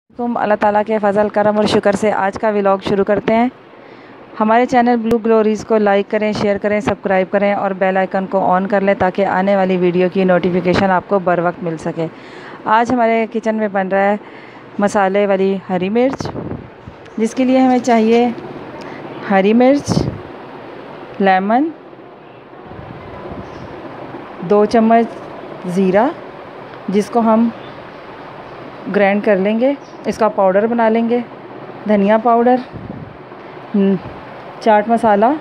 अल्लाह ताला के फ़ज़ल करम और शुक्र से आज का व्लॉग शुरू करते हैं। हमारे चैनल ब्लू ग्लोरीज़ को लाइक करें, शेयर करें, सब्सक्राइब करें और बेल आइकन को ऑन कर लें ताकि आने वाली वीडियो की नोटिफिकेशन आपको बर वक्त मिल सके। आज हमारे किचन में बन रहा है मसाले वाली हरी मिर्च, जिसके लिए हमें चाहिए हरी मिर्च, लेमन, 2 चम्मच ज़ीरा जिसको हम ग्राइंड कर लेंगे, इसका पाउडर बना लेंगे, धनिया powder, chaat masala,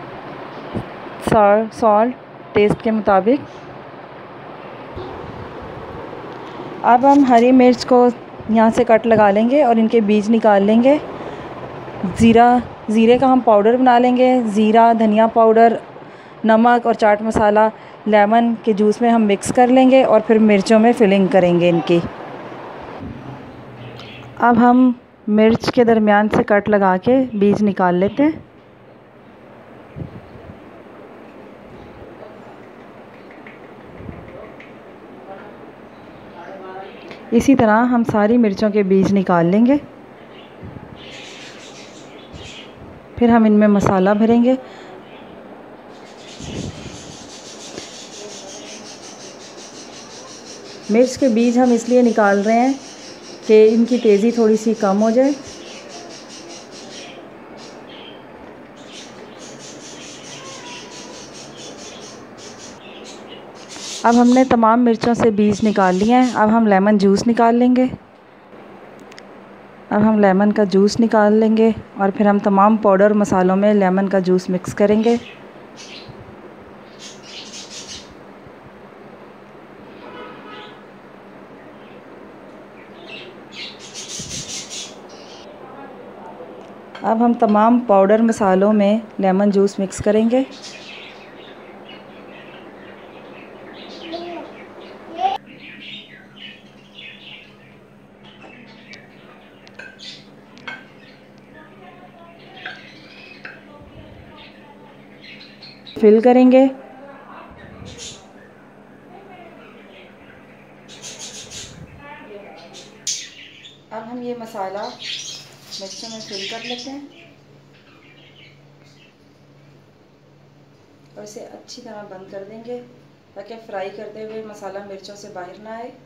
salt taste के मुताबिक। अब हम हरी मिर्च को यहाँ से कट लगा लेंगे और इनके बीज निकाल लेंगे। ज़ीरे का हम पाउडर बना लेंगे। ज़ीरा, धनिया पाउडर, नमक और चाट मसाला लेमन के जूस में हम मिक्स कर लेंगे और फिर मिर्चों में फिलिंग करेंगे इनकी। अब हम मिर्च के दरमियान से कट लगा के बीज निकाल लेते हैं। इसी तरह हम सारी मिर्चों के बीज निकाल लेंगे। फिर हम इनमें मसाला भरेंगे। मिर्च के बीज हम इसलिए निकाल रहे हैं कि इनकी तेज़ी थोड़ी सी कम हो जाए। अब हमने तमाम मिर्चों से बीज निकाल लिए हैं। अब हम लेमन जूस निकाल लेंगे। अब हम लेमन का जूस निकाल लेंगे और फिर हम तमाम पाउडर मसालों में लेमन का जूस मिक्स करेंगे। अब हम तमाम पाउडर मसालों में लेमन जूस मिक्स करेंगे। फिल करेंगे। अब हम ये मसाला मिर्चों में फिल कर लेते हैं और इसे अच्छी तरह बंद कर देंगे ताकि फ्राई करते हुए मसाला मिर्चों से बाहर ना आए।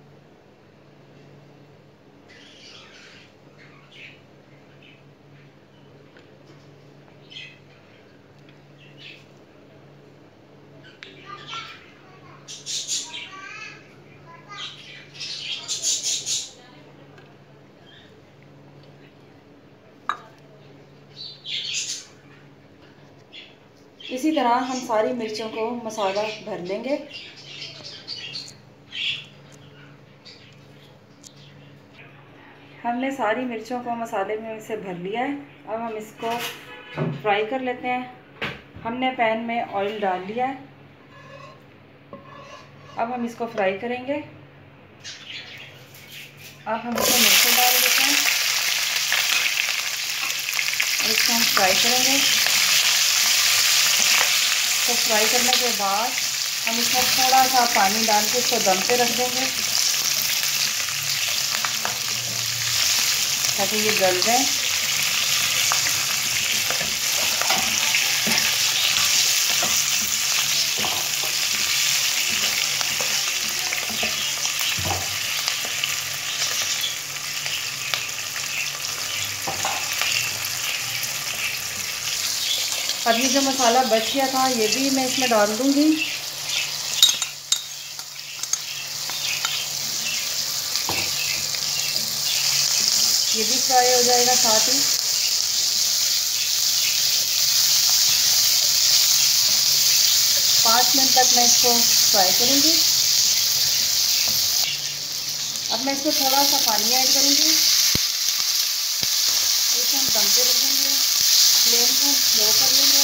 इसी तरह हम सारी मिर्चों को मसाला भर लेंगे। हमने सारी मिर्चों को मसाले में से भर लिया है। अब हम इसको फ्राई कर लेते हैं। हमने पैन में ऑयल डाल लिया है। अब हम इसको फ्राई करेंगे। अब हम इसमें मिर्चें डाल देते हैं और इसको हम फ्राई करेंगे। तो फ्राई करने के बाद हम इसमें थोड़ा सा पानी डाल के इसको दम पे रख देंगे ताकि ये गल जाए। अब ये जो मसाला बच गया था ये भी मैं इसमें डाल दूंगी। ये भी फ्राई हो जाएगा साथ ही। पाँच मिनट तक मैं इसको फ्राई करूंगी। अब मैं इसमें थोड़ा सा पानी ऐड करूंगी। इसे हम दम पे रख देंगे। फ्लेम को स्लो कर लेंगे।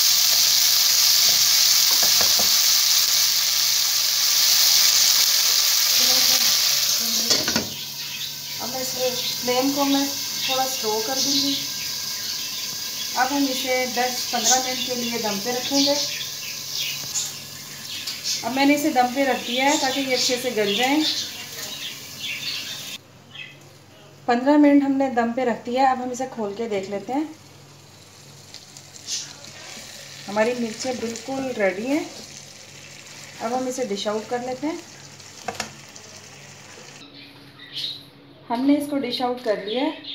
अब मैं फ्लेम को मैं थोड़ा स्लो कर दूंगी। अब हम इसे 10-15 मिनट के लिए दम पे रखेंगे। अब मैंने इसे दम पे रख दिया है ताकि ये अच्छे से गल जाए। 15 मिनट हमने दम पे रख दिया। अब हम इसे खोल के देख लेते हैं। हमारी मिर्चें बिल्कुल रेडी हैं। अब हम इसे डिश आउट कर लेते हैं। हमने इसको डिश आउट कर लिया है।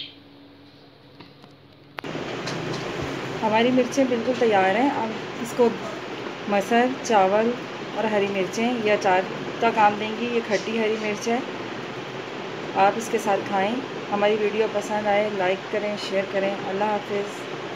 हमारी मिर्चें बिल्कुल तैयार हैं। अब इसको मटर, चावल और हरी मिर्चें या अचार का काम देंगी। ये खट्टी हरी मिर्च है, आप इसके साथ खाएं। हमारी वीडियो पसंद आए लाइक करें, शेयर करें। अल्लाह हाफिज़।